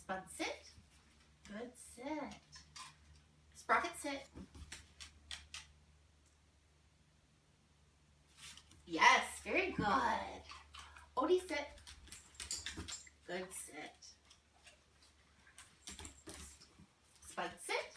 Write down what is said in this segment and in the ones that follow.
Spud, sit. Good sit. Sprocket, sit. Yes, very good. Odie, sit. Good sit. Spud, sit.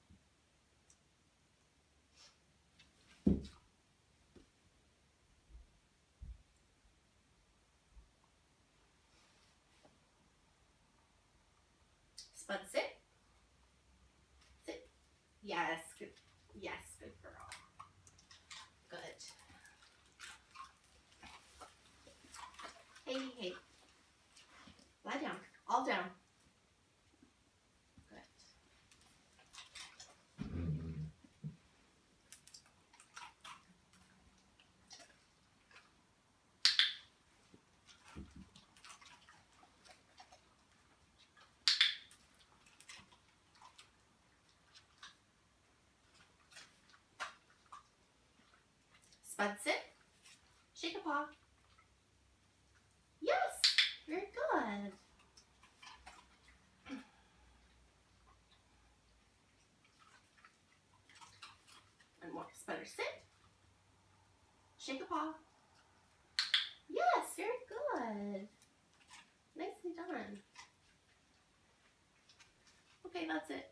Spud, sit. Sit. Yes, good. Yes, good girl. Good. Hey, hey. Lie down. All down. Good. Spud, sit. Shake a paw. Yes, very good. And more. Spudder, sit. Shake a paw. Yes, very good. Nicely done. Okay, that's it.